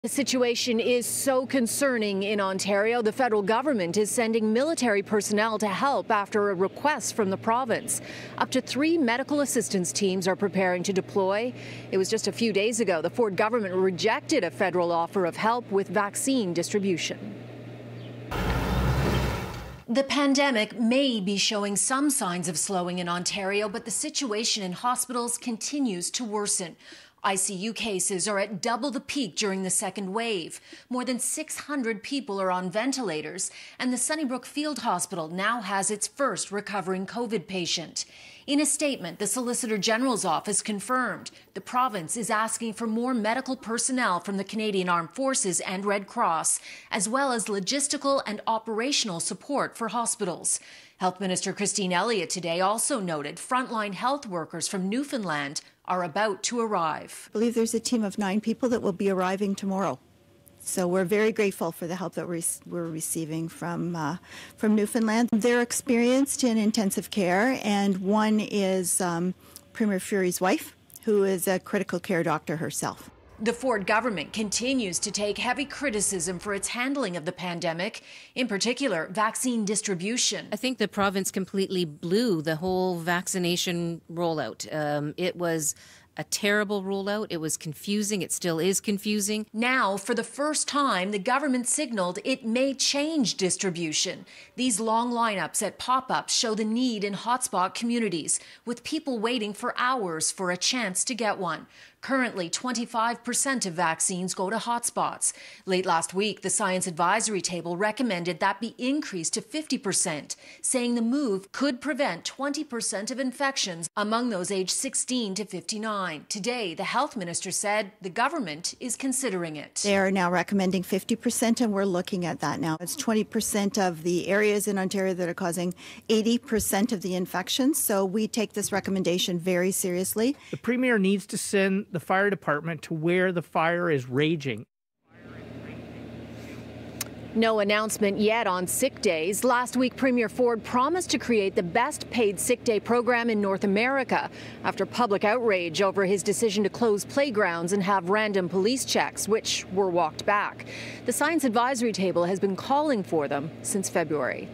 The situation is so concerning in Ontario. The federal government is sending military personnel to help after a request from the province. Up to 3 medical assistance teams are preparing to deploy. It was just a few days ago the Ford government rejected a federal offer of help with vaccine distribution. The pandemic may be showing some signs of slowing in Ontario, but the situation in hospitals continues to worsen. ICU cases are at double the peak during the second wave. More than 600 people are on ventilators, and the Sunnybrook Field Hospital now has its first recovering COVID patient. In a statement, the Solicitor General's office confirmed the province is asking for more medical personnel from the Canadian Armed Forces and Red Cross, as well as logistical and operational support for hospitals. Health Minister Christine Elliott today also noted frontline health workers from Newfoundland are about to arrive. I believe there's a team of 9 people that will be arriving tomorrow. So we're very grateful for the help that we're receiving from Newfoundland. They're experienced in intensive care, and one is Premier Fury's wife, who is a critical care doctor herself. The Ford government continues to take heavy criticism for its handling of the pandemic, in particular vaccine distribution. I think the province completely blew the whole vaccination rollout. It was a terrible rollout. It was confusing. It still is confusing. Now, for the first time, the government signaled it may change distribution. These long lineups at pop-ups show the need in hotspot communities, with people waiting for hours for a chance to get one. Currently, 25% of vaccines go to hotspots. Late last week, the Science Advisory Table recommended that be increased to 50%, saying the move could prevent 20% of infections among those aged 16 to 59. Today, the Health Minister said the government is considering it. They are now recommending 50%, and we're looking at that now. It's 20% of the areas in Ontario that are causing 80% of the infections, so we take this recommendation very seriously. The Premier needs to send the fire department to where the fire is raging. No announcement yet on sick days. Last week, Premier Ford promised to create the best paid sick day program in North America after public outrage over his decision to close playgrounds and have random police checks, which were walked back. The Science Advisory Table has been calling for them since February.